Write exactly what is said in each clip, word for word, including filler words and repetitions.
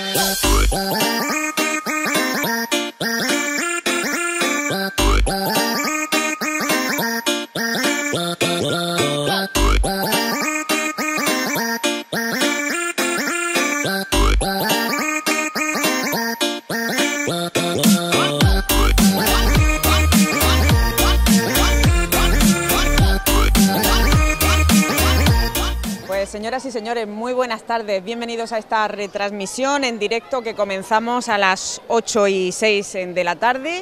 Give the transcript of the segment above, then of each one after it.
Señoras y señores, muy buenas tardes, bienvenidos a esta retransmisión en directo que comenzamos a las ocho y seis de la tarde,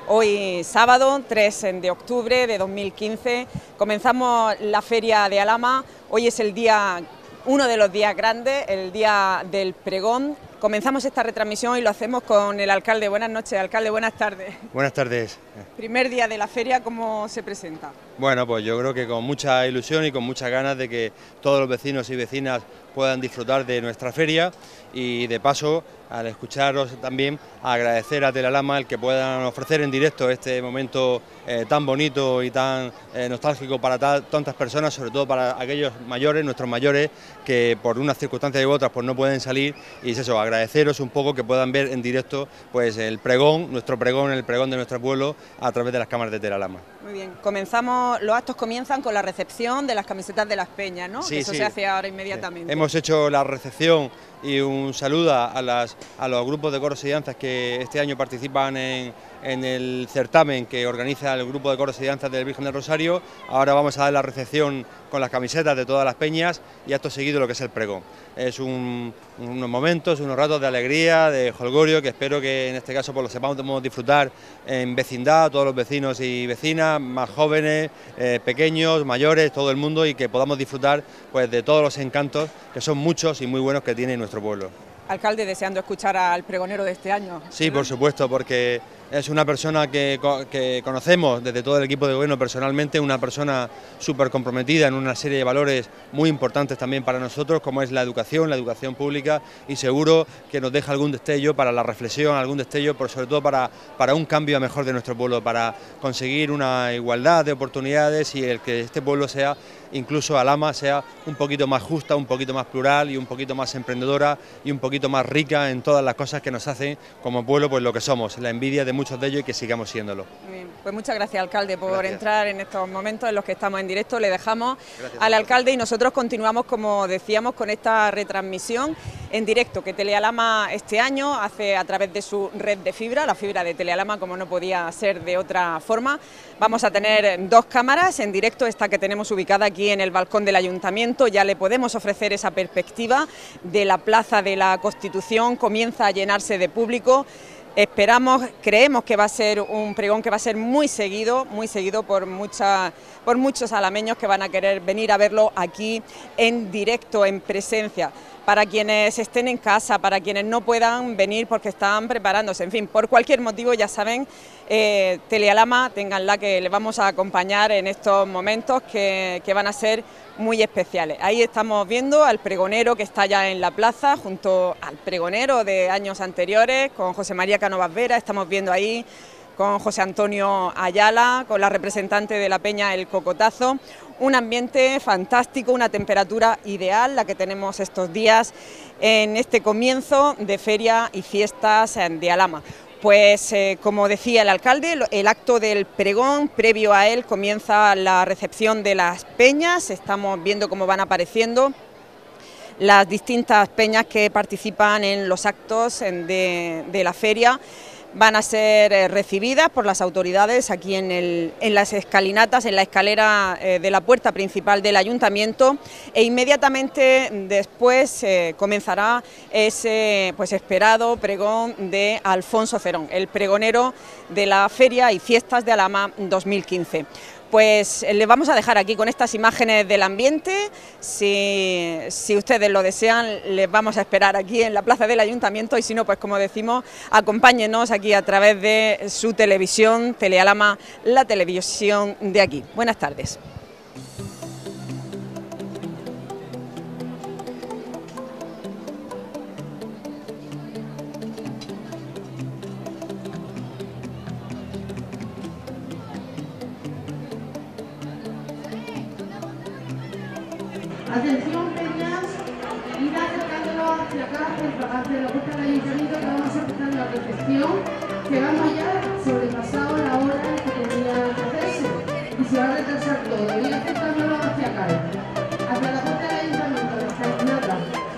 hoy sábado tres de octubre de dos mil quince, comenzamos la Feria de Alhama, hoy es el día, uno de los días grandes, el día del pregón. Comenzamos esta retransmisión y lo hacemos con el alcalde. Buenas noches, alcalde, buenas tardes. Buenas tardes. Primer día de la feria, ¿cómo se presenta? Bueno, pues yo creo que con mucha ilusión y con muchas ganas de que todos los vecinos y vecinas puedan disfrutar de nuestra feria y de paso, al escucharos también, agradecer a Telealhama el que puedan ofrecer en directo este momento eh, tan bonito y tan eh, nostálgico para ta tantas personas, sobre todo para aquellos mayores, nuestros mayores, que por unas circunstancias u otras pues no pueden salir, y es eso, agradeceros un poco que puedan ver en directo pues el pregón, nuestro pregón, el pregón de nuestro pueblo a través de las cámaras de Telealhama. Muy bien, comenzamos, los actos comienzan con la recepción de las camisetas de las peñas, ¿no? Sí, que eso sí. se hace ahora inmediatamente. Hemos hecho la recepción y un saludo a, las, a los grupos de coros y danzas que este año participan en, en el certamen que organiza el grupo de coros y danzas del Virgen del Rosario. Ahora vamos a dar la recepción con las camisetas de todas las peñas y acto seguido lo que es el pregón. Es un, unos momentos, unos ratos de alegría, de jolgorio, que espero que en este caso pues, lo sepamos disfrutar en vecindad, todos los vecinos y vecinas, más jóvenes, eh, pequeños, mayores, todo el mundo, y que podamos disfrutar pues, de todos los encantos, que son muchos y muy buenos que tiene nuestro pueblo. Alcalde, deseando escuchar al pregonero de este año. Sí, por supuesto, porque es una persona que, que conocemos desde todo el equipo de gobierno personalmente, una persona súper comprometida en una serie de valores muy importantes también para nosotros, como es la educación, la educación pública, y seguro que nos deja algún destello para la reflexión, algún destello, pero sobre todo para, para un cambio a mejor de nuestro pueblo, para conseguir una igualdad de oportunidades y el que este pueblo sea, incluso Alhama, sea un poquito más justa, un poquito más plural y un poquito más emprendedora y un poquito más rica en todas las cosas que nos hacen como pueblo pues lo que somos, la envidia de muchos de ellos y que sigamos siéndolo. Bien, pues muchas gracias, alcalde, por gracias. entrar en estos momentos en los que estamos en directo. Le dejamos gracias al alcalde y nosotros continuamos, como decíamos, con esta retransmisión en directo que Telealhama este año hace a través de su red de fibra, la fibra de Telealhama, como no podía ser de otra forma. Vamos a tener dos cámaras en directo, esta que tenemos ubicada aquí en el balcón del Ayuntamiento, ya le podemos ofrecer esa perspectiva de la Plaza de la Constitución, comienza a llenarse de público. Esperamos, creemos que va a ser un pregón que va a ser muy seguido, muy seguido por, mucha, por muchos alameños que van a querer venir a verlo aquí en directo, en presencia. Para quienes estén en casa, para quienes no puedan venir porque están preparándose, en fin, por cualquier motivo, ya saben, eh, Telealhama, ténganla, que les vamos a acompañar en estos momentos que, que van a ser muy especiales. Ahí estamos viendo al pregonero que está ya en la plaza, junto al pregonero de años anteriores, con José María Cánovas Vera, estamos viendo ahí con José Antonio Ayala, con la representante de la Peña El Cocotazo. Un ambiente fantástico, una temperatura ideal, la que tenemos estos días en este comienzo de feria y fiestas de Alhama. Pues eh, como decía el alcalde, el acto del pregón, previo a él comienza la recepción de las peñas, estamos viendo cómo van apareciendo las distintas peñas que participan en los actos de, de la feria. Van a ser eh, recibidas por las autoridades aquí en, el, en las escalinatas, en la escalera eh, de la puerta principal del Ayuntamiento, e inmediatamente después eh, comenzará ese pues, esperado pregón de Alfonso Cerón, el pregonero de la Feria y Fiestas de Alhama dos mil quince. Pues les vamos a dejar aquí con estas imágenes del ambiente, si, si ustedes lo desean les vamos a esperar aquí en la plaza del Ayuntamiento y si no, pues como decimos, acompáñenos aquí a través de su televisión, Telealhama, la televisión de aquí. Buenas tardes. Atención, peñas, id acercándonos hacia acá, hacia la puerta del ayuntamiento, que vamos a empezar la recepción, que vamos ya sobrepasado la hora que tenía que hacerse y se va a retrasar todo. Y aceptándolo hacia acá, hacia la puerta del ayuntamiento, hacia la nada.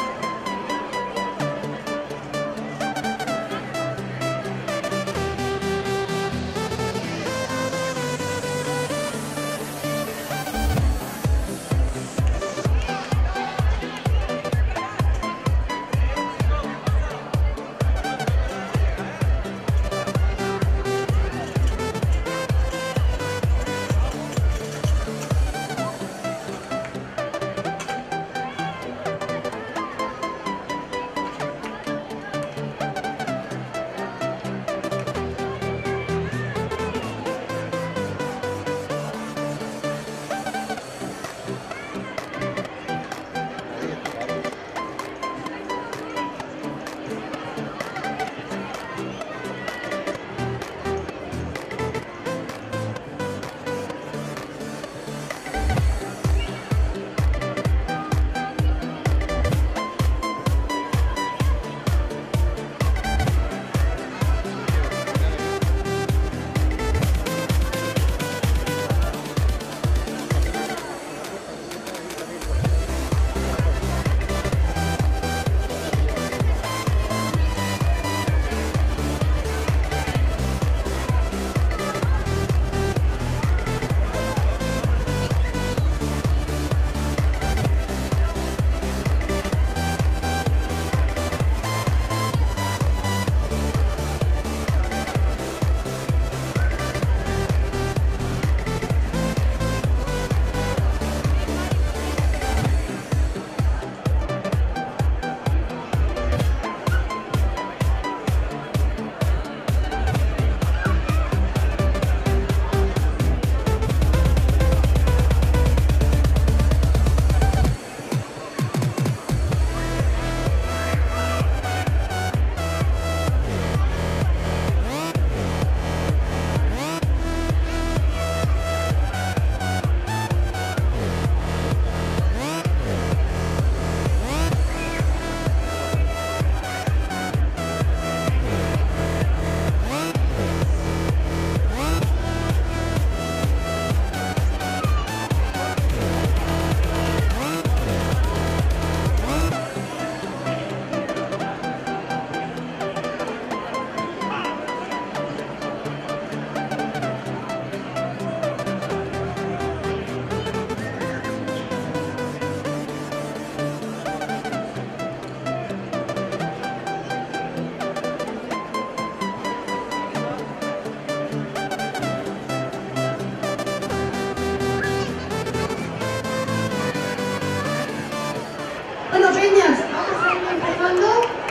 Peñas, vamos a ir empezando.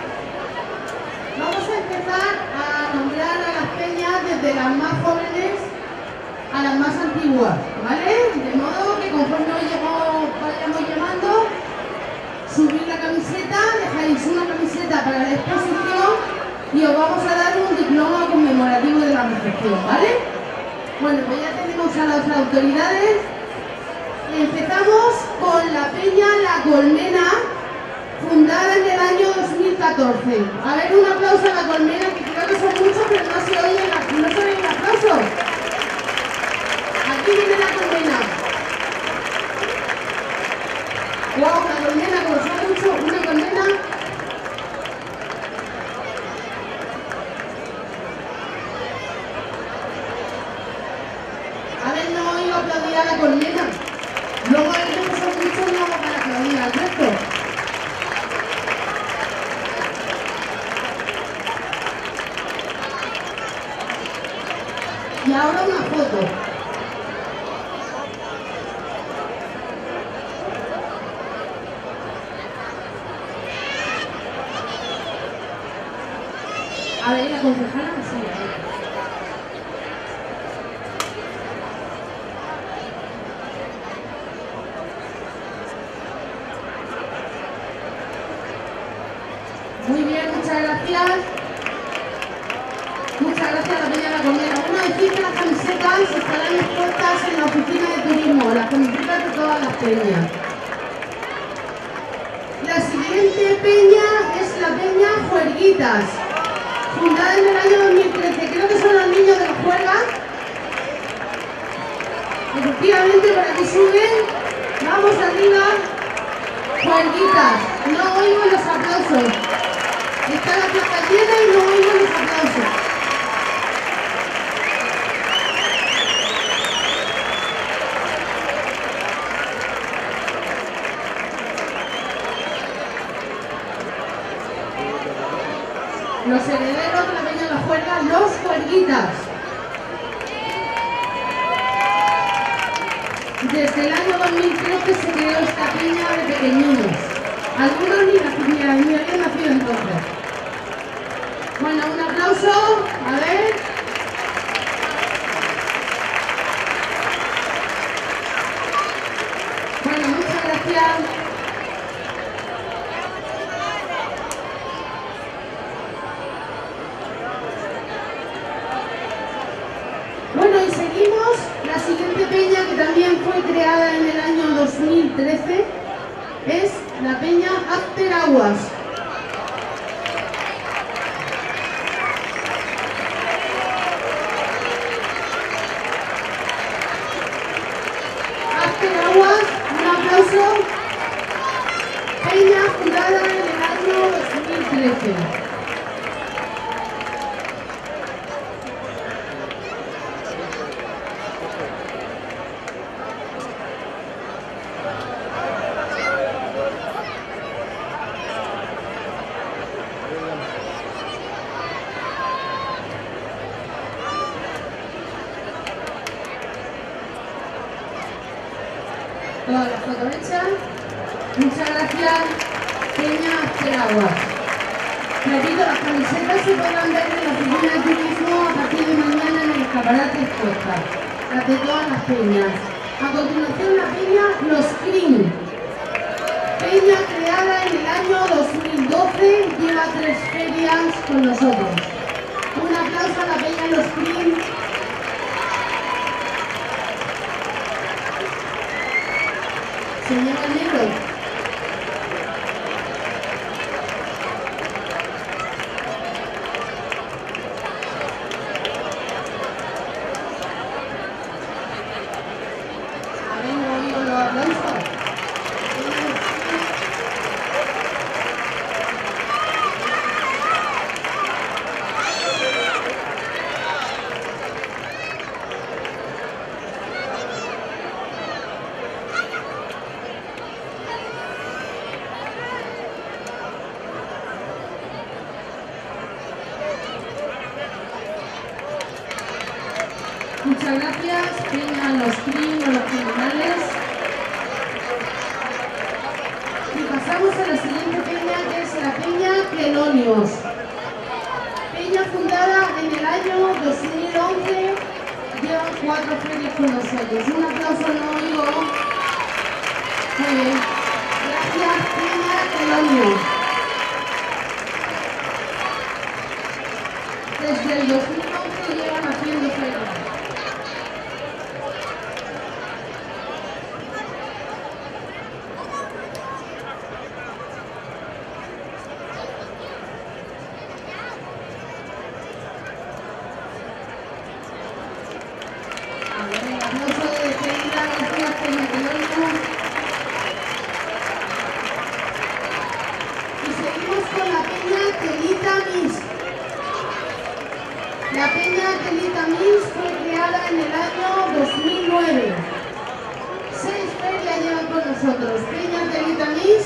Vamos a empezar a nombrar a las peñas desde las más jóvenes a las más antiguas, ¿vale? De modo que conforme os vayamos llamando, subir la camiseta, dejáis una camiseta para la exposición y os vamos a dar un diploma conmemorativo de la recepción, ¿vale? Bueno, pues ya tenemos a las autoridades. Empezamos con la peña La Colmena, fundada en el año dos mil catorce. A ver, un aplauso a La Colmena, que creo que son muchos, pero no se oye, no se oye el aplauso. Aquí viene La Colmena. Wow, La Colmena, como suena mucho, una colmena. A ver, no oigo aplaudir a La Colmena. Luego hay que son muchos, no vamos a aplaudir al resto. Y ahora una foto. A ver, la concejala que sí. Muy bien, muchas gracias. Muchas gracias a la peña de La Colmena. Una decir que las camisetas estarán expuestas en la oficina de turismo, las camisetas de todas las peñas. La siguiente peña Juerguitas, fundada en el año dos mil trece. Creo que son los niños de los Juergas. Efectivamente, por aquí suben. Vamos arriba. Juerguitas. No oigo los aplausos. Está la plaza llena y no oigo los aplausos. Los herederos de la Peña de la Juerga, los Juerguitas. Desde el año dos mil trece se creó esta peña de pequeñinos. Algunos ni, ni, ni habían nacido entonces. Bueno, un aplauso. A ver. Bueno, muchas gracias. Bueno, y seguimos. La siguiente peña, que también fue creada en el año dos mil trece, es la peña After Aguas. After Aguas, un aplauso. Peña fundada en el año dos mil trece. Toda la foto hecha. Muchas gracias, Peña After Aguas. Repito, las camisetas se podrán ver en la oficina de turismo a partir de mañana en el escaparate expuestas, las de todas las peñas. A continuación, la peña Los Crin. Peña creada en el año dos mil doce, lleva tres ferias con nosotros. Un aplauso a la peña Los Crin. Señora Negro. A ver, no oigo los aplausos. Muchas gracias, Peña Los Crin o Los Criminales. Y pasamos a la siguiente peña, que es la Peña Quelonios. Peña fundada en el año dos mil once, lleva cuatro ferias con nosotros. Un aplauso, no oigo. Muy bien. Gracias, Peña Quelonios. Desde el dos mil once llevan haciendo ferias. La Peña Telita Mix fue creada en el año dos mil nueve. Seis ferias llevan con nosotros. Peña Telita Mix.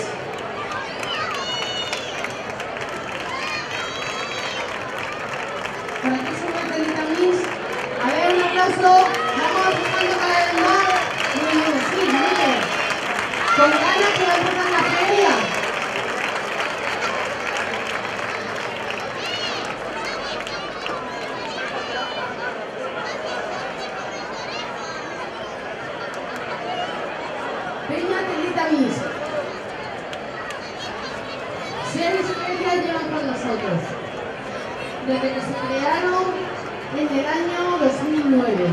Por aquí sube Telita Mix. A ver, un aplauso. Vamos empujando cada vez más. Muy bien, sí, muy bien. Con ganas que va a empezar la feria. Peña Telita Mix. Seis ferias llevan con nosotros, desde que se crearon en el año dos mil nueve.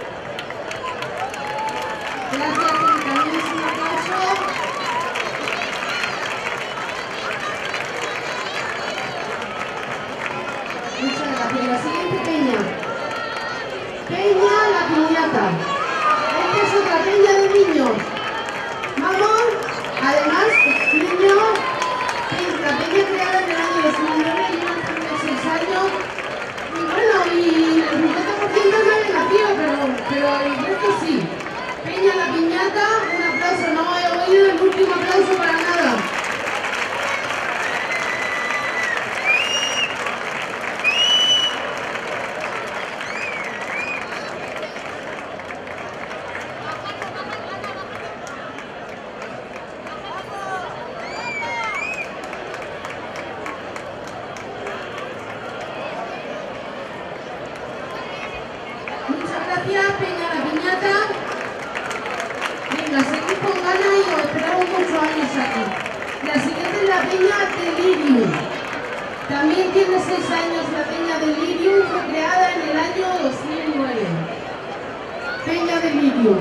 Gracias, Telita Mix, un aplauso. gracias. La siguiente peña. Peña La Piñata. Esta es otra peña de niños. Vamos, además, niños, la peña creada en el año dos mil nueve, llevan treinta y seis años. Y bueno, y el cincuenta por ciento no había nacido, pero, pero el resto sí. Peña La Piñata, un aplauso, no he oído el último aplauso para nada. Peña La Piñata. Venga, seguid con ganas y os esperamos muchos años aquí. La siguiente es la Peña Delirium. También tiene seis años la Peña Delirium, fue creada en el año dos mil nueve. Peña Delirium.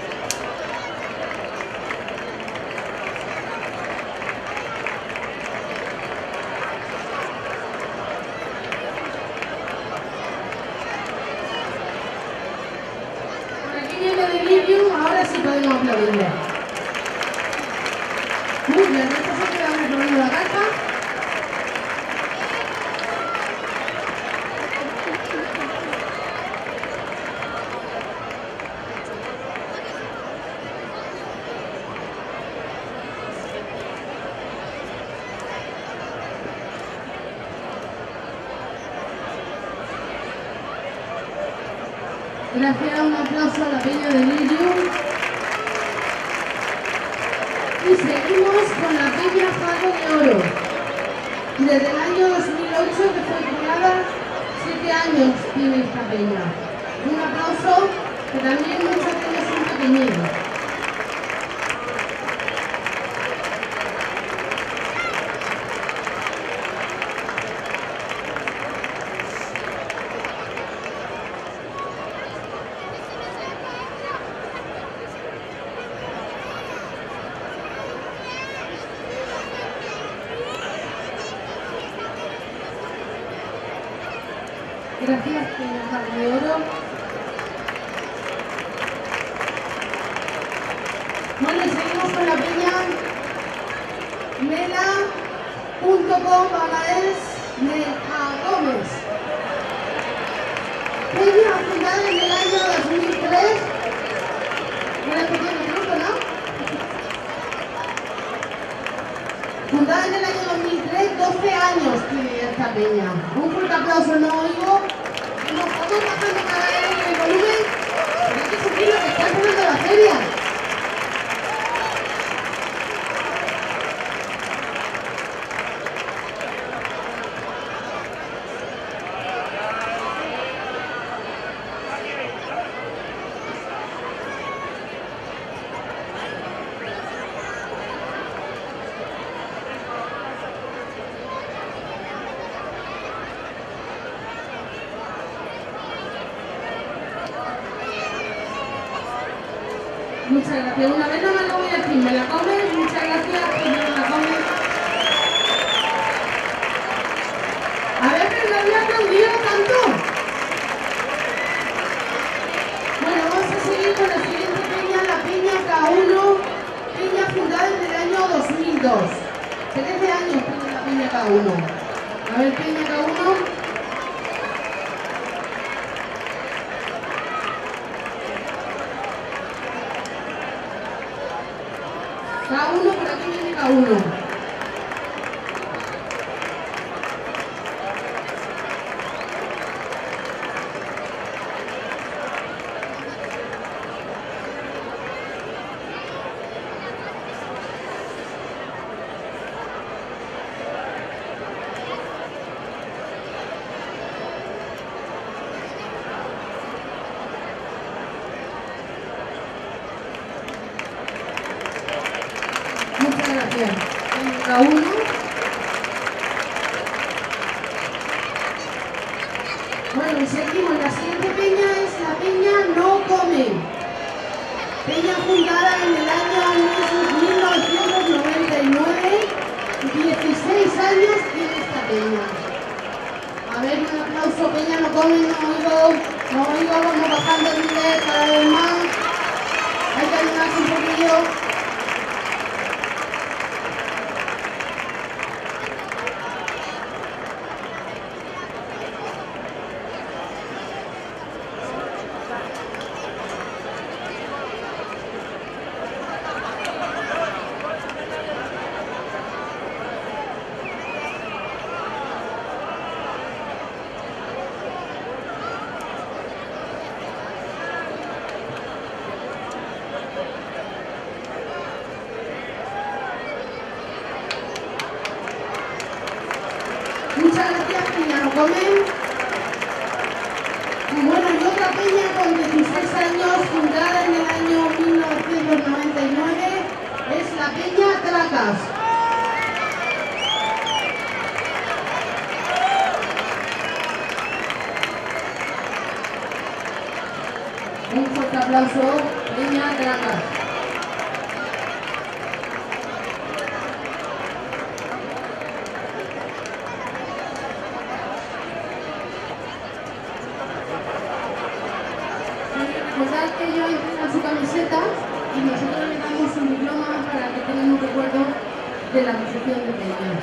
Ahora sí podemos aplaudirle. Muy bien, esta se queda recorriendo la carta. Gracias, un aplauso a la Peña Delirium. Y seguimos con la Peña Faro de Oro. Desde el año dos mil ocho que fue creada, siete años tiene esta peña. Un aplauso, que también muchas peñas son pequeñitas. Gracias, Peña Faro de Oro. Bueno, y seguimos con la peña Mela punto com Bangladesh Mela Gómez. Peña fundada en el año dos mil tres. Una pequeña grupo, ¿no? Fundada en el año dos mil tres, doce años tiene esta peña. Un fuerte aplauso, no oigo. Nos estamos bajando cada vez el volumen, pero hay que subir lo que está sonando la feria. Muchas gracias. Una vez no me lo voy a decir, me la comes. Muchas gracias, que no me la comes. A ver, pero no había aplaudido tanto. Bueno, vamos a seguir con la siguiente peña, la Peña K uno, peña fundada en el año dos mil dos. trece años tiene la Peña K uno. A ver, Peña K uno. K uno, por aquí viene K uno. Muchas gracias. K uno. Bueno, y seguimos. La siguiente peña es la Peña No Come. Peña fundada en el año mil novecientos noventa y nueve. dieciséis años tiene esta peña. A ver, un aplauso. comen, no oigo, no oigo, vamos bajando el nivel cada vez más. Hay que animarse un poquillo. Muchas gracias, Peña, ¿no comen? Y bueno, y otra peña con dieciséis años, fundada en el año mil novecientos noventa y nueve, es la Peña Tracas. Un fuerte aplauso, Peña Tracas. Recordad que ellos entregan su camiseta y nosotros les damos un diploma para que tengan un recuerdo de la asociación de peñas.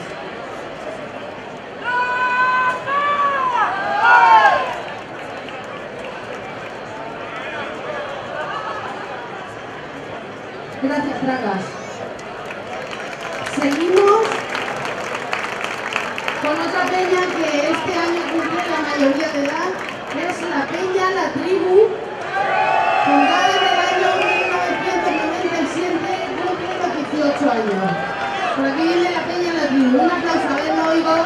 Gracias, Tracas. Seguimos con otra peña que este año cumple la mayoría de edad, es la Peña La Tribu, fundada en el año mil novecientos noventa y siete, cumple los dieciocho años. Por aquí viene la Peña La Tribu. Un aplauso, a ver, no oigo.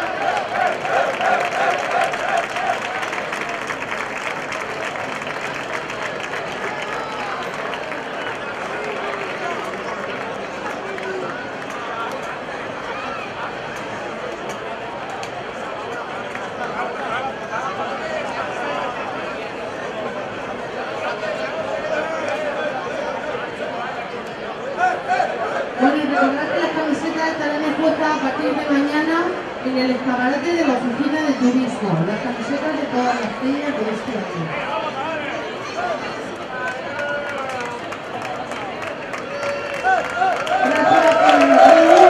Bueno, y recordad que las camisetas estarán expuestas a partir de mañana en el escaparate de la oficina de turismo. Las camisetas de todas las peñas de este año. Gracias por el apoyo.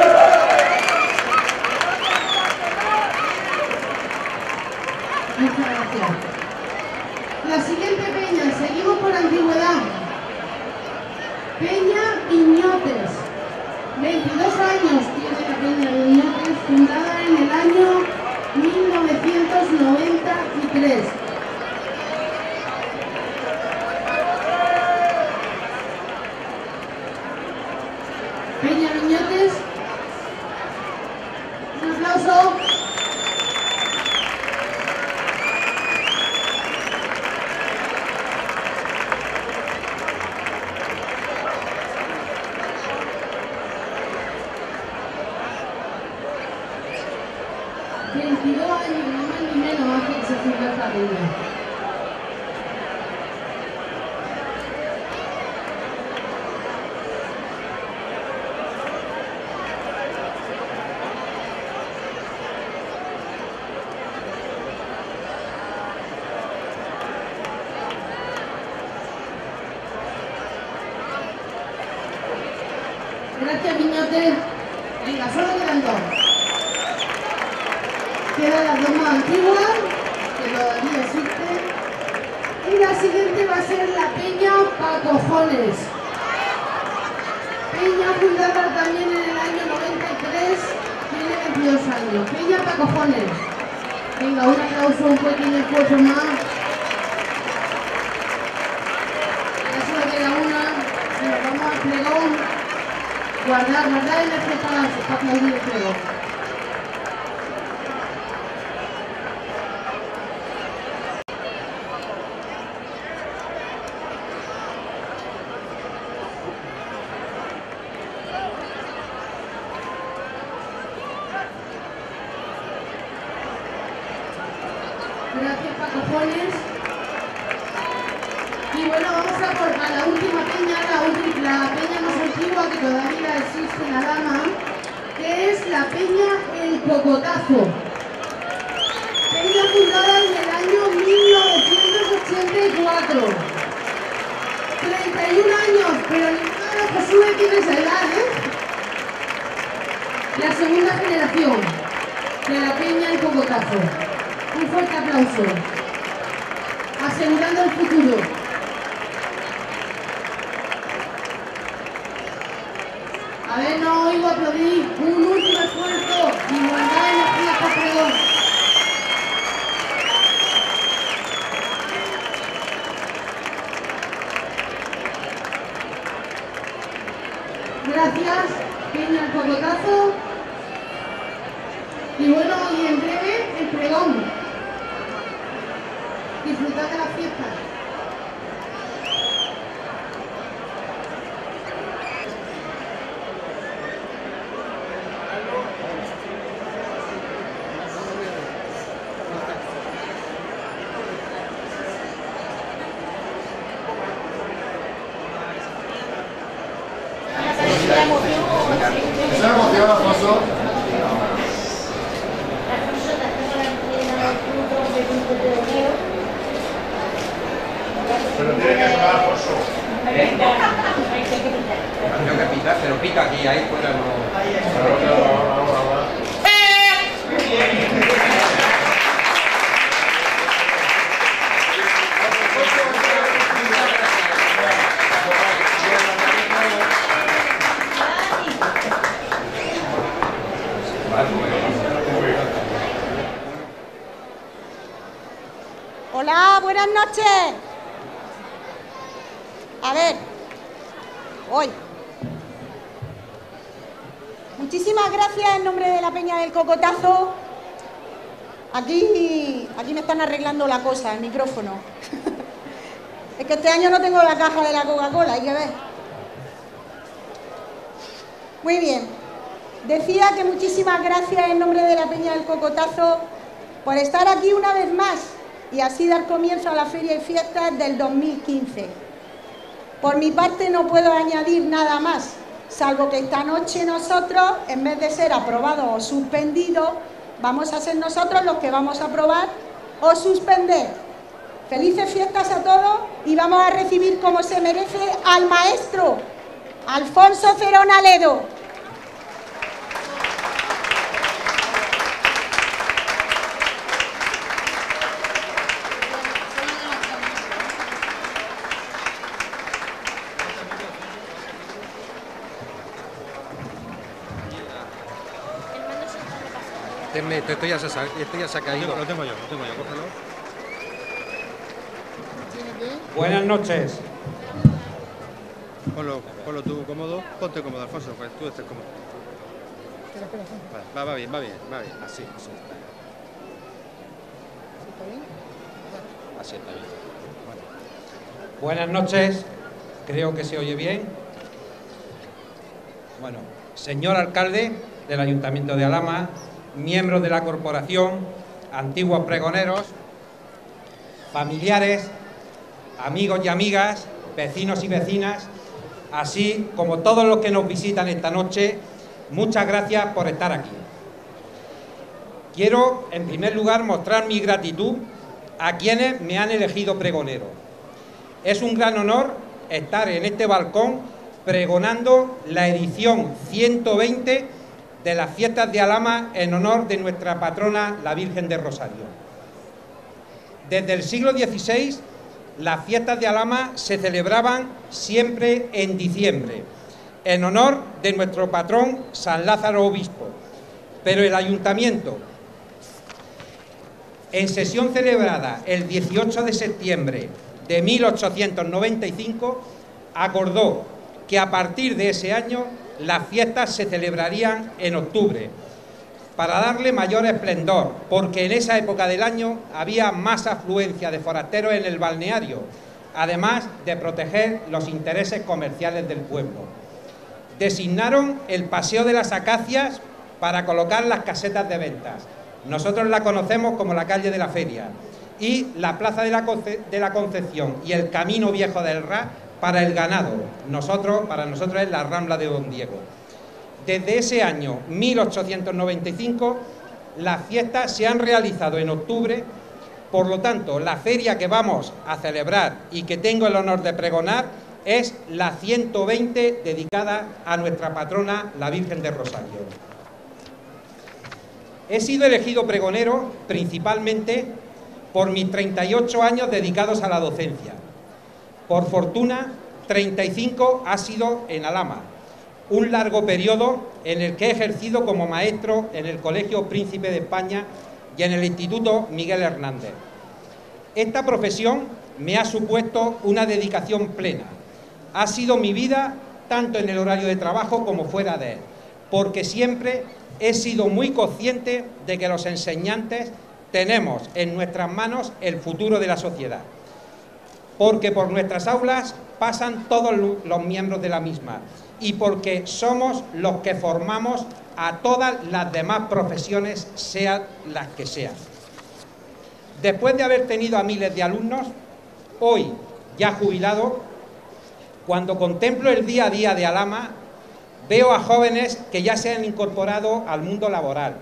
Muchas gracias. La siguiente peña, seguimos por antigüedad. Peña Viñotes. veintidós años tiene la Peña Viñotes, fundada en el año mil novecientos noventa y tres. Peña Viñotes, un aplauso. veintidós años, ni más ni menos, hace que se fundó esta peña. Gracias, Viñotes. Venga, solo quedan dos. Quedan las dos más antiguas, que todavía existen. Y la siguiente va a ser la Peña Pacojones. Peña fundada también en el año noventa y tres, tiene veintidós años. Peña Pacojones. Venga, un aplauso, un pequeño esfuerzo más. Ya solo queda una. Bueno, vamos al pregón. Guardar, guardar el efecto para aplaudir el pregón. Gracias, Pacojones. Y bueno, vamos a por a la última peña, la, última, la peña más antigua que todavía existe en la Dama, que es la Peña El Cocotazo. Peña fundada en el año mil ochenta y cuatro. treinta y un años, pero ninguno de los que sube tiene esa edad, ¿eh? La segunda generación de la Peña del Cocotazo. Un fuerte aplauso. Asegurando el futuro. A ver, no oigo aplaudir. Un último esfuerzo. Igualdad de energía por pregón. Gracias, Peña el Cocotazo. Y bueno, y en breve el pregón. Disfrutad de la fiesta. ¿Esa emoción, Alfonso? Pero tiene que sonar, Alfonso. ¿Eh? Tengo que picar, pero pica aquí, ahí fuera no. Ahí está. Hola, buenas noches. A ver, hoy. Muchísimas gracias en nombre de la Peña del Cocotazo. Aquí, aquí me están arreglando la cosa, el micrófono. Es que este año no tengo la caja de la Coca-Cola, hay que ver. Muy bien. Decía que muchísimas gracias en nombre de la Peña del Cocotazo por estar aquí una vez más y así dar comienzo a la Feria y Fiestas del dos mil quince. Por mi parte no puedo añadir nada más, salvo que esta noche nosotros, en vez de ser aprobados o suspendidos, vamos a ser nosotros los que vamos a aprobar o suspender. Felices fiestas a todos y vamos a recibir como se merece al maestro Alfonso Cerona Ledo. Esto, esto, ya se ha, esto ya se ha caído. Lo tengo yo, lo tengo yo, cógelo. Buenas noches. Ponlo, ponlo tú cómodo, ponte cómodo, Alfonso, pues tú estés cómodo. Vale, va, va bien, va bien, va bien. Así, así. Así está bien. Bueno. Buenas noches. Creo que se oye bien. Bueno, señor alcalde del Ayuntamiento de Alhama, miembros de la corporación, antiguos pregoneros, familiares, amigos y amigas, vecinos y vecinas, así como todos los que nos visitan esta noche, muchas gracias por estar aquí. Quiero, en primer lugar, mostrar mi gratitud a quienes me han elegido pregonero. Es un gran honor estar en este balcón pregonando la edición ciento veinte de las fiestas de Alhama en honor de nuestra patrona, la Virgen del Rosario. Desde el siglo dieciséis, las fiestas de Alhama se celebraban siempre en diciembre, en honor de nuestro patrón San Lázaro Obispo. Pero el Ayuntamiento, en sesión celebrada el dieciocho de septiembre de mil ochocientos noventa y cinco, acordó que a partir de ese año las fiestas se celebrarían en octubre, para darle mayor esplendor, porque en esa época del año había más afluencia de forasteros en el balneario, además de proteger los intereses comerciales del pueblo. Designaron el Paseo de las Acacias para colocar las casetas de ventas. Nosotros la conocemos como la calle de la Feria, y la Plaza de la, Conce- de la Concepción y el Camino Viejo del Ra para el ganado. Nosotros, para nosotros es la Rambla de Don Diego. Desde ese año mil ochocientos noventa y cinco, las fiestas se han realizado en octubre Por lo tanto, la feria que vamos a celebrar y que tengo el honor de pregonar es la ciento veinte dedicada a nuestra patrona, la Virgen de Rosario. He sido elegido pregonero principalmente por mis treinta y ocho años dedicados a la docencia. Por fortuna, treinta y cinco ha sido en Alhama, un largo periodo en el que he ejercido como maestro en el Colegio Príncipe de España y en el Instituto Miguel Hernández. Esta profesión me ha supuesto una dedicación plena. Ha sido mi vida tanto en el horario de trabajo como fuera de él, porque siempre he sido muy consciente de que los enseñantes tenemos en nuestras manos el futuro de la sociedad, porque por nuestras aulas pasan todos los miembros de la misma y porque somos los que formamos a todas las demás profesiones, sean las que sean. Después de haber tenido a miles de alumnos, hoy ya jubilado, cuando contemplo el día a día de Alhama, veo a jóvenes que ya se han incorporado al mundo laboral.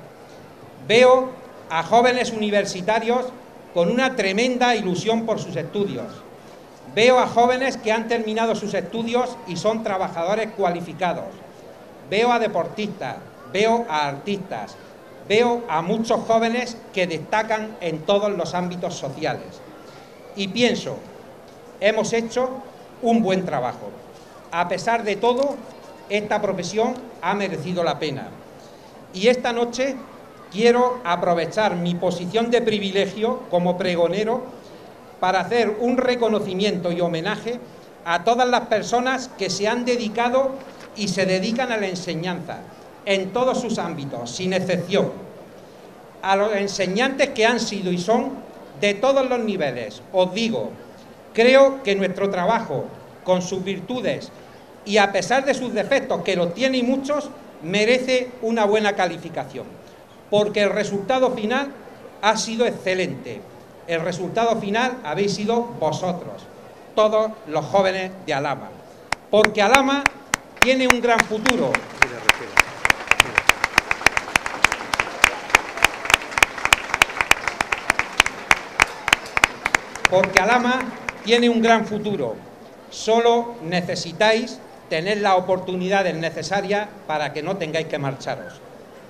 Veo a jóvenes universitarios con una tremenda ilusión por sus estudios. Veo a jóvenes que han terminado sus estudios y son trabajadores cualificados. Veo a deportistas, veo a artistas, veo a muchos jóvenes que destacan en todos los ámbitos sociales. Y pienso, hemos hecho un buen trabajo. A pesar de todo, esta profesión ha merecido la pena. Y esta noche quiero aprovechar mi posición de privilegio como pregonero para hacer un reconocimiento y homenaje a todas las personas que se han dedicado y se dedican a la enseñanza, en todos sus ámbitos, sin excepción. A los enseñantes que han sido y son de todos los niveles, os digo, creo que nuestro trabajo, con sus virtudes y a pesar de sus defectos, que los tiene y muchos, merece una buena calificación, porque el resultado final ha sido excelente. El resultado final habéis sido vosotros, todos los jóvenes de Alhama, porque Alhama tiene un gran futuro. Porque Alhama tiene un gran futuro. Solo necesitáis tener las oportunidades necesarias para que no tengáis que marcharos.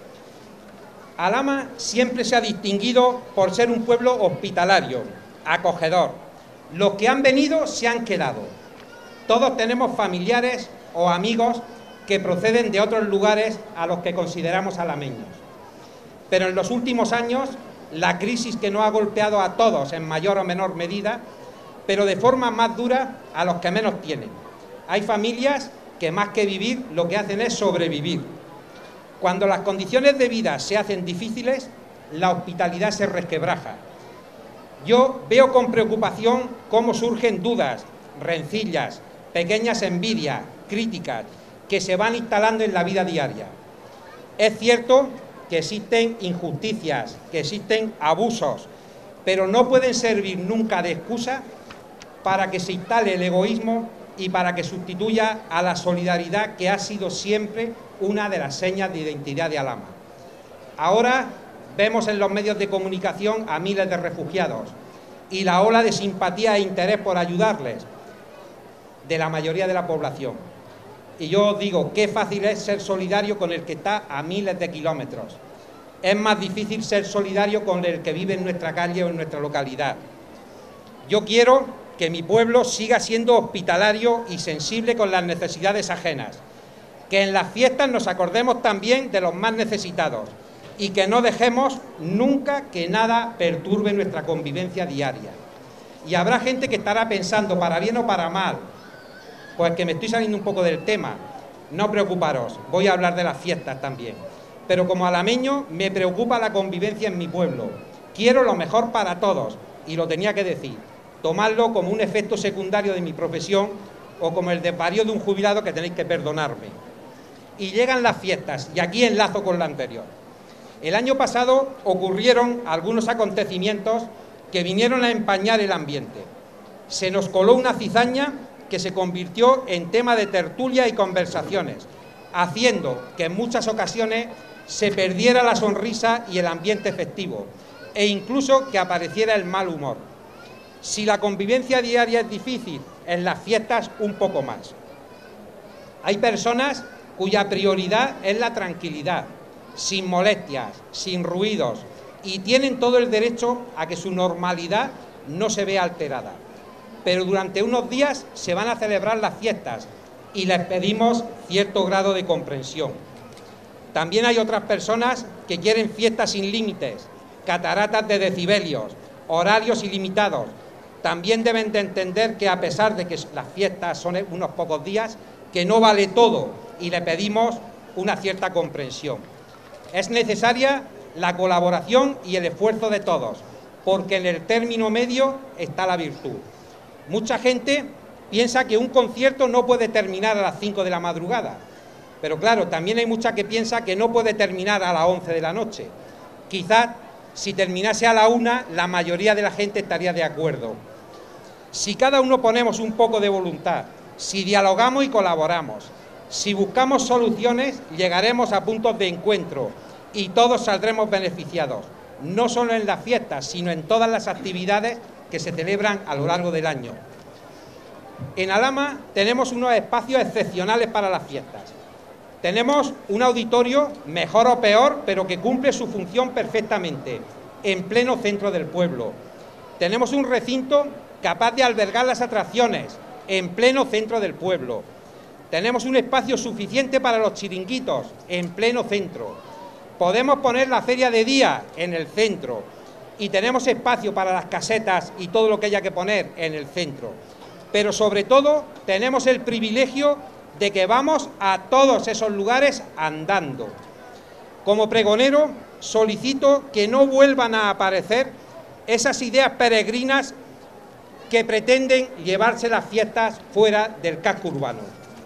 Alhama siempre se ha distinguido por ser un pueblo hospitalario, acogedor. Los que han venido se han quedado. Todos tenemos familiares o amigos que proceden de otros lugares a los que consideramos alameños. Pero en los últimos años, la crisis que nos ha golpeado a todos en mayor o menor medida, pero de forma más dura a los que menos tienen. Hay familias que más que vivir lo que hacen es sobrevivir. Cuando las condiciones de vida se hacen difíciles, la hospitalidad se resquebraja. Yo veo con preocupación cómo surgen dudas, rencillas, pequeñas envidias, críticas, que se van instalando en la vida diaria. Es cierto que existen injusticias, que existen abusos, pero no pueden servir nunca de excusa para que se instale el egoísmo y para que sustituya a la solidaridad, que ha sido siempre una de las señas de identidad de Alhama. Ahora vemos en los medios de comunicación a miles de refugiados y la ola de simpatía e interés por ayudarles de la mayoría de la población. Y yo os digo, qué fácil es ser solidario con el que está a miles de kilómetros. Es más difícil ser solidario con el que vive en nuestra calle o en nuestra localidad. Yo quiero que mi pueblo siga siendo hospitalario y sensible con las necesidades ajenas, que en las fiestas nos acordemos también de los más necesitados y que no dejemos nunca que nada perturbe nuestra convivencia diaria. Y habrá gente que estará pensando, para bien o para mal, pues que me estoy saliendo un poco del tema. No preocuparos, voy a hablar de las fiestas también. Pero como alameño me preocupa la convivencia en mi pueblo. Quiero lo mejor para todos, y lo tenía que decir. Tomarlo como un efecto secundario de mi profesión o como el desvarío de un jubilado, que tenéis que perdonarme. Y llegan las fiestas, y aquí enlazo con lo anterior. El año pasado ocurrieron algunos acontecimientos que vinieron a empañar el ambiente. Se nos coló una cizaña que se convirtió en tema de tertulia y conversaciones, haciendo que en muchas ocasiones se perdiera la sonrisa y el ambiente festivo, e incluso que apareciera el mal humor. Si la convivencia diaria es difícil, en las fiestas un poco más. Hay personas cuya prioridad es la tranquilidad, sin molestias, sin ruidos, y tienen todo el derecho a que su normalidad no se vea alterada. Pero durante unos días se van a celebrar las fiestas y les pedimos cierto grado de comprensión. También hay otras personas que quieren fiestas sin límites, cataratas de decibelios, horarios ilimitados. También deben de entender que a pesar de que las fiestas son unos pocos días, que no vale todo y le pedimos una cierta comprensión. Es necesaria la colaboración y el esfuerzo de todos, porque en el término medio está la virtud. Mucha gente piensa que un concierto no puede terminar a las cinco de la madrugada, pero claro, también hay mucha que piensa que no puede terminar a las once de la noche. Quizás si terminase a la una, la mayoría de la gente estaría de acuerdo. Si cada uno ponemos un poco de voluntad, si dialogamos y colaboramos, si buscamos soluciones, llegaremos a puntos de encuentro y todos saldremos beneficiados, no solo en las fiestas, sino en todas las actividades que se celebran a lo largo del año. En Alhama tenemos unos espacios excepcionales para las fiestas. Tenemos un auditorio, mejor o peor, pero que cumple su función perfectamente, en pleno centro del pueblo. Tenemos un recinto capaz de albergar las atracciones, en pleno centro del pueblo. Tenemos un espacio suficiente para los chiringuitos, en pleno centro. Podemos poner la feria de día en el centro y tenemos espacio para las casetas y todo lo que haya que poner en el centro. Pero sobre todo tenemos el privilegio de que vamos a todos esos lugares andando. Como pregonero solicito que no vuelvan a aparecer esas ideas peregrinas que pretenden llevarse las fiestas fuera del casco urbano.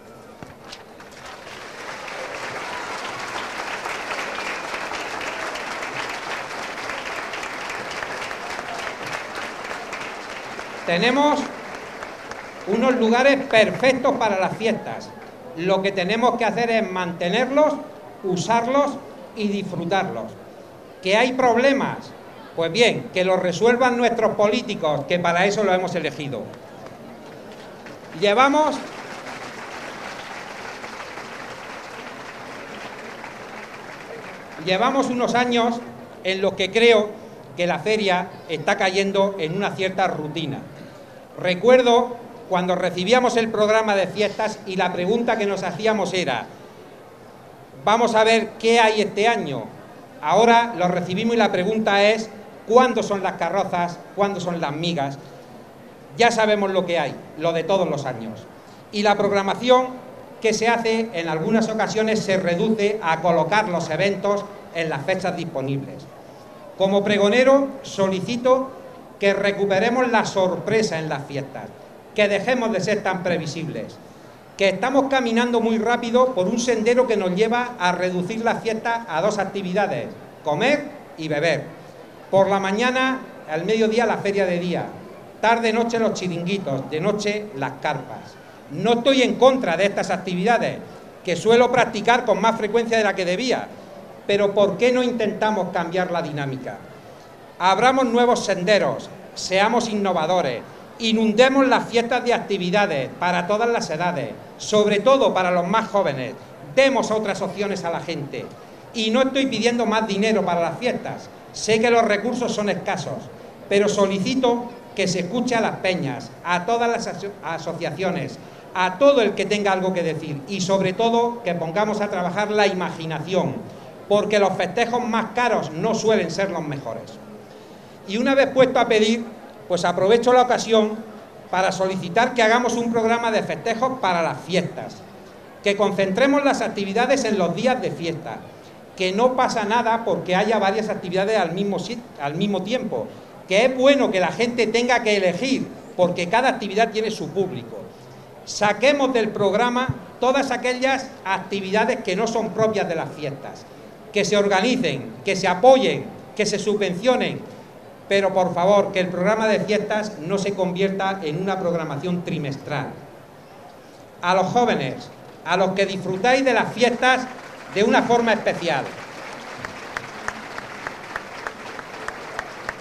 Tenemos unos lugares perfectos para las fiestas. Lo que tenemos que hacer es mantenerlos, usarlos y disfrutarlos. ¿Que hay problemas? Pues bien, que los resuelvan nuestros políticos, que para eso lo hemos elegido. Llevamos Llevamos unos años en los que creo que la feria está cayendo en una cierta rutina. Recuerdo cuando recibíamos el programa de fiestas y la pregunta que nos hacíamos era: vamos a ver qué hay este año. Ahora lo recibimos y la pregunta es: ¿cuándo son las carrozas? ¿Cuándo son las migas? Ya sabemos lo que hay, lo de todos los años. Y la programación que se hace en algunas ocasiones se reduce a colocar los eventos en las fechas disponibles. Como pregonero solicito que recuperemos la sorpresa en las fiestas, que dejemos de ser tan previsibles, que estamos caminando muy rápido por un sendero que nos lleva a reducir las fiestas a dos actividades: comer y beber. Por la mañana, al mediodía, la feria de día, tarde-noche los chiringuitos, de noche las carpas. No estoy en contra de estas actividades, que suelo practicar con más frecuencia de la que debía, pero ¿por qué no intentamos cambiar la dinámica? Abramos nuevos senderos, seamos innovadores, inundemos las fiestas de actividades para todas las edades, sobre todo para los más jóvenes, demos otras opciones a la gente. Y no estoy pidiendo más dinero para las fiestas, sé que los recursos son escasos, pero solicito que se escuche a las peñas, a todas las aso- asociaciones, a todo el que tenga algo que decir y sobre todo que pongamos a trabajar la imaginación, porque los festejos más caros no suelen ser los mejores. Y una vez puesto a pedir, pues aprovecho la ocasión para solicitar que hagamos un programa de festejos para las fiestas, que concentremos las actividades en los días de fiesta, que no pasa nada porque haya varias actividades al mismo, al mismo tiempo, que es bueno que la gente tenga que elegir, porque cada actividad tiene su público. Saquemos del programa todas aquellas actividades que no son propias de las fiestas, que se organicen, que se apoyen, que se subvencionen, pero por favor que el programa de fiestas no se convierta en una programación trimestral. A los jóvenes, a los que disfrutáis de las fiestas de una forma especial,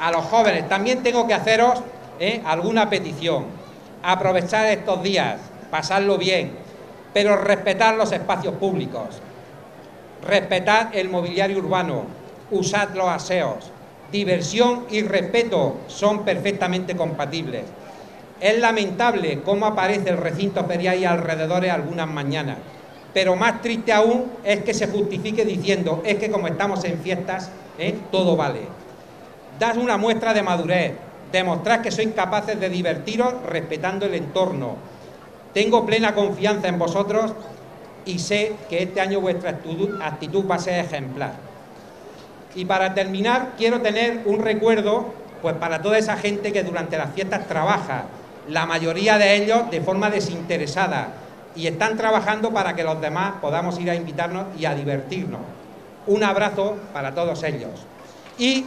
a los jóvenes también tengo que haceros ¿eh? alguna petición. Aprovechar estos días, pasarlo bien, pero respetar los espacios públicos, respetar el mobiliario urbano, usar los aseos. Diversión y respeto son perfectamente compatibles. Es lamentable cómo aparece el recinto ferial y alrededores algunas mañanas, pero más triste aún es que se justifique diciendo es que como estamos en fiestas, ¿eh? todo vale. Das una muestra de madurez, demostrad que sois capaces de divertiros respetando el entorno. Tengo plena confianza en vosotros y sé que este año vuestra actitud, actitud va a ser ejemplar. Y para terminar, quiero tener un recuerdo pues para toda esa gente que durante las fiestas trabaja, la mayoría de ellos de forma desinteresada, y están trabajando para que los demás podamos ir a invitarnos y a divertirnos. Un abrazo para todos ellos. Y...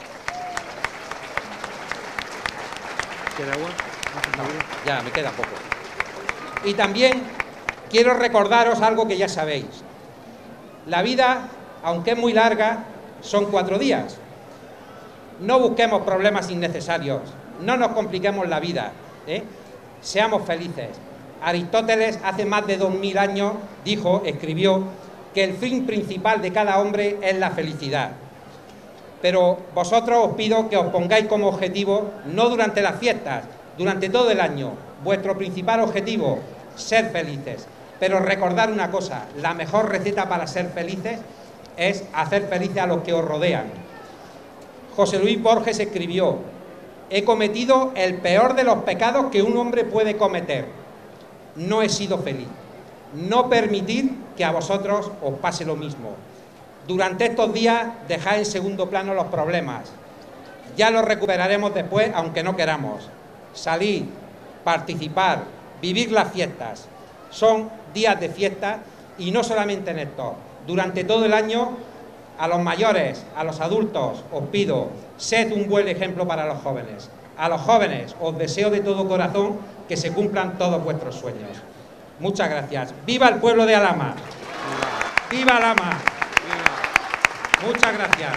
¿Queda agua? No, ya, me queda poco. Y también quiero recordaros algo que ya sabéis. La vida, aunque es muy larga, son cuatro días. No busquemos problemas innecesarios, no nos compliquemos la vida, ¿eh? Seamos felices. Aristóteles hace más de dos mil años dijo, escribió, que el fin principal de cada hombre es la felicidad. Pero vosotros os pido que os pongáis como objetivo, no durante las fiestas, durante todo el año, vuestro principal objetivo, ser felices. Pero recordar una cosa, la mejor receta para ser felices es hacer felices a los que os rodean. José Luis Borges escribió, he cometido el peor de los pecados que un hombre puede cometer. No he sido feliz. No permitir que a vosotros os pase lo mismo. Durante estos días dejad en segundo plano los problemas. Ya los recuperaremos después, aunque no queramos. Salir, participar, vivir las fiestas. Son días de fiesta y no solamente en estos. Durante todo el año, a los mayores, a los adultos, os pido, sed un buen ejemplo para los jóvenes. A los jóvenes os deseo de todo corazón que se cumplan todos vuestros sueños. Muchas gracias. ¡Viva el pueblo de Alhama! ¡Viva Alhama! Muchas gracias.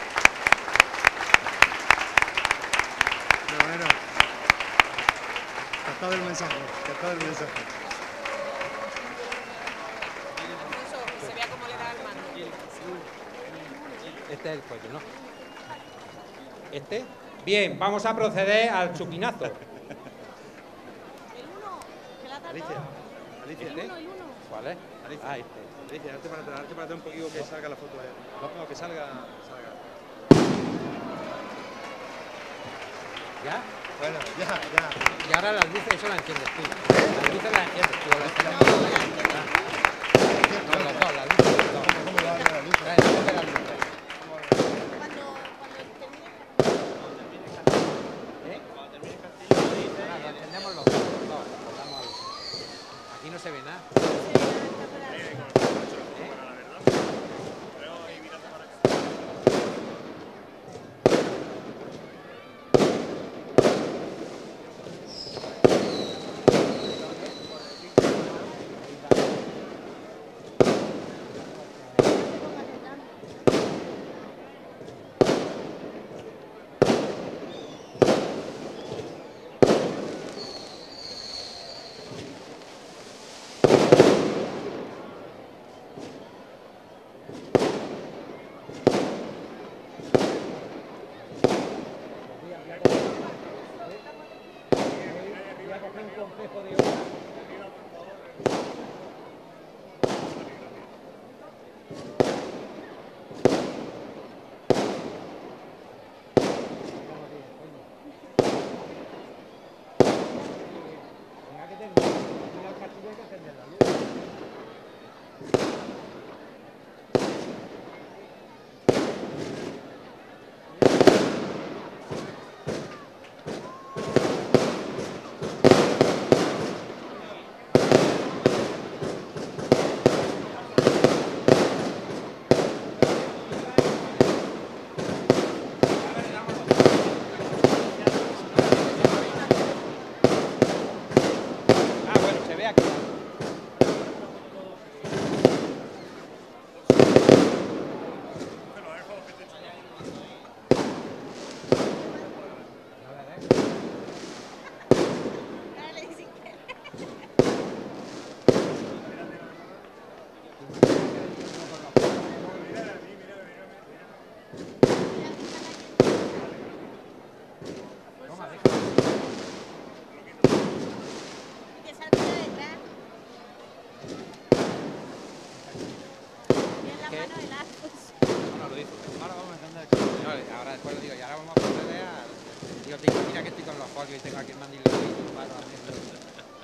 Bueno, captado el mensaje, captado el mensaje. Se vea cómo le da el mano. Este es el cuello, ¿no? ¿Este? Bien, vamos a proceder al chupinazo. El uno, que la ha Alicia, tratado. Alicia, El uno, el uno. ¿Cuál es? Alicia, Ah, este. Alicia, date para atrás, date para atrás un poquito que salga la foto. De... No, que salga, salga. ¿Ya? Bueno, ya, ya. Y ahora las luces, eso las enciendes tú. Las luces las enciendes tú. Las enciendes tú. No, los dos, las luces, los dos. ¿Cómo va la luz? Trae, coge las luces. Cuando, cuando termine. ¿Eh? Ahora lo encendemos los dos. Los dos. Volvamos al... Aquí no se ve nada. No, ahora después lo digo, y ahora vamos a proceder a... Digo, te mira que estoy con los folios y tengo aquí el mandil de para hacerlo.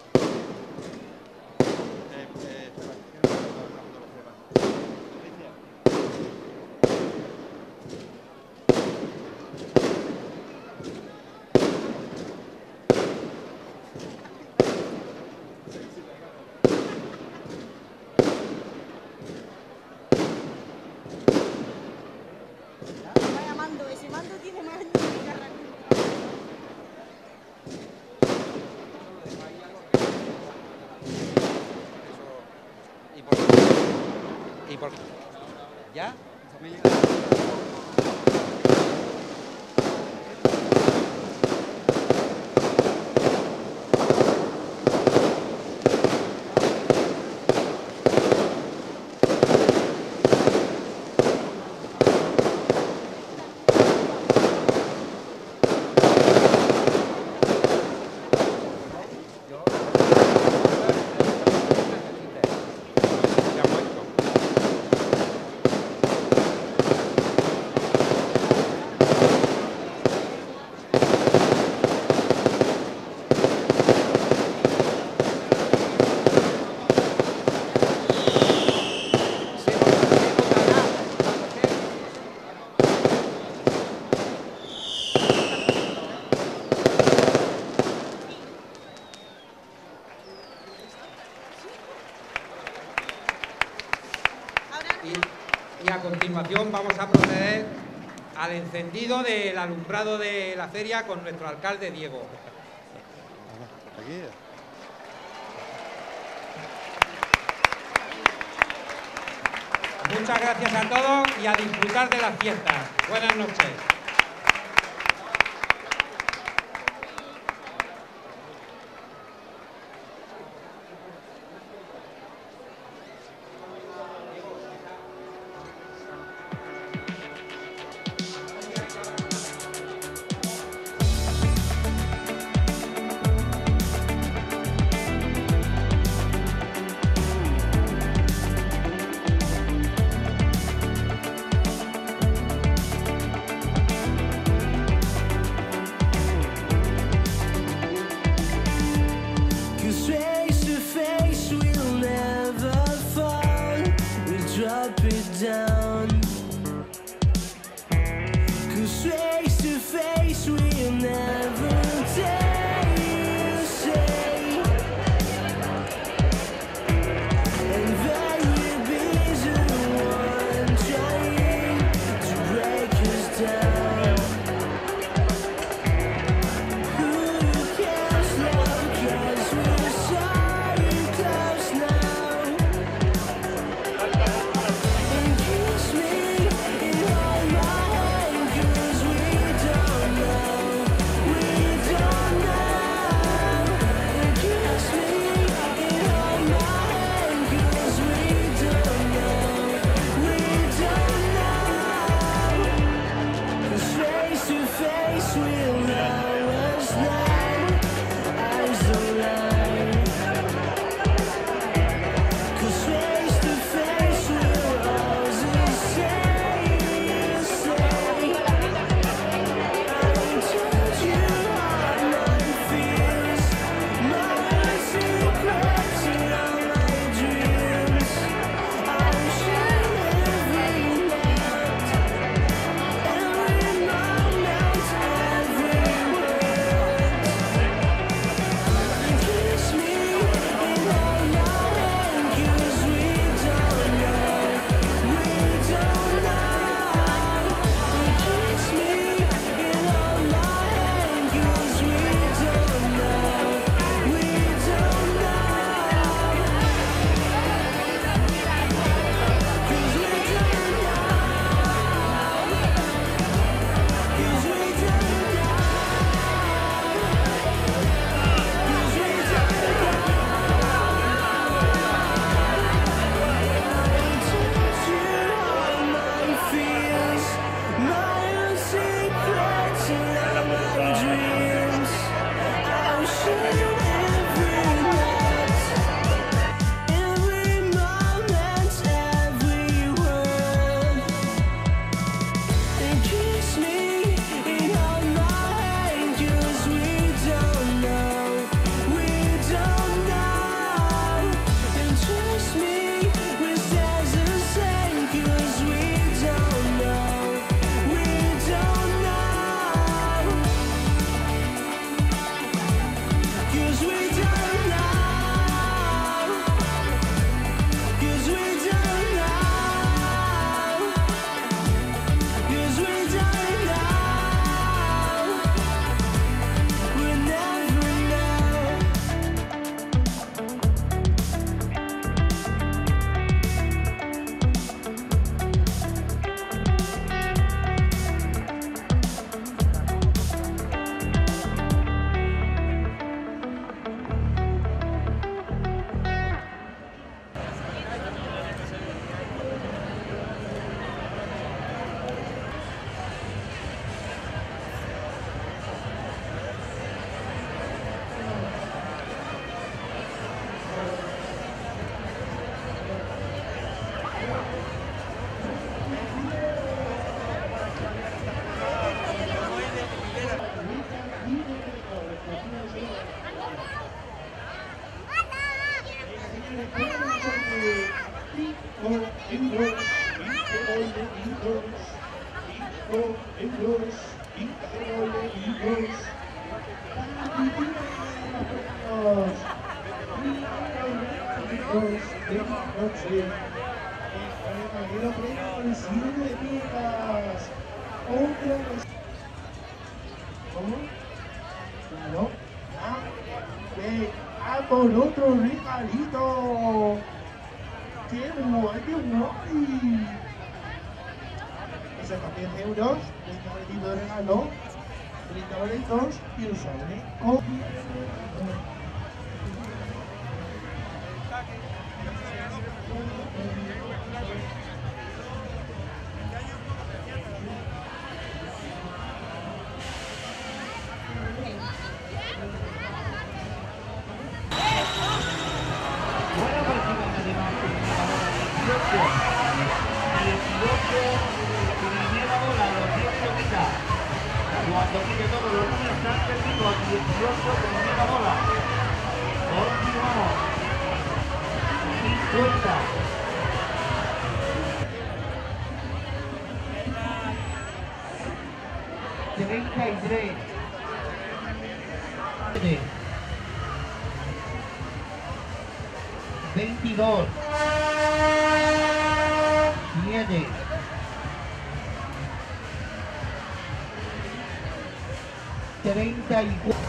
Vaya mando, ese mando tiene más años que Carrasco. Y por... Y por... ¿Ya? Y, y a continuación vamos a proceder al encendido del alumbrado de la feria con nuestro alcalde Diego. Aquí. Muchas gracias a todos y a disfrutar de las fiestas. Buenas noches. cinco euros, increíbles. ¿Cómo? Claro. Ah, ve, ah, por otro regalito. ¡Qué guay, qué guay! Esos son diez euros, treinta boletitos de regalo, treinta boletos y un sobre. Oh. Cuando quite todos los números se han perdido al dieciocho con una bola. Continuamos. cincuenta. treinta y tres. veintidós. siete. treinta y cuatro.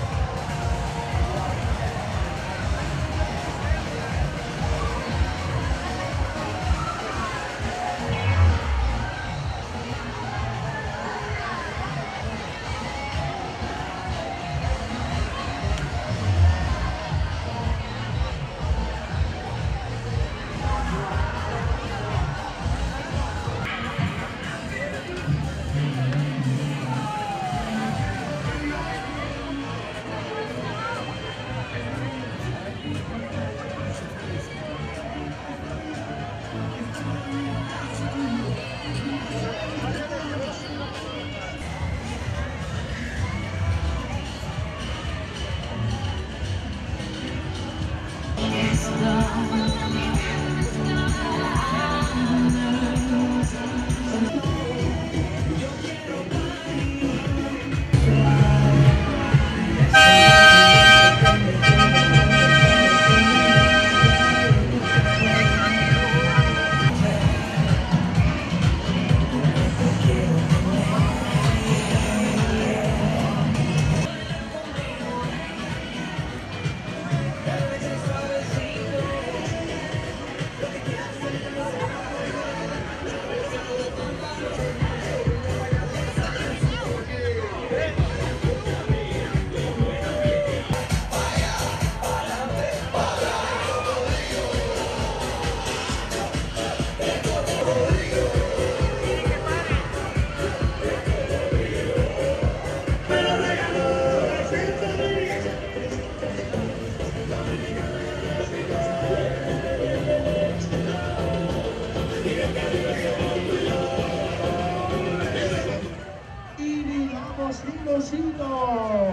Sigo.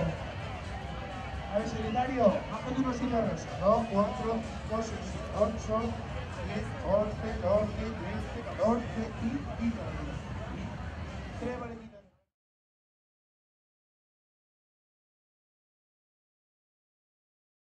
A ver, secretario, bajo tu rosito rosa. dos, cuatro, cinco, seis, ocho, diez, once, doce, trece, catorce, quince y tres.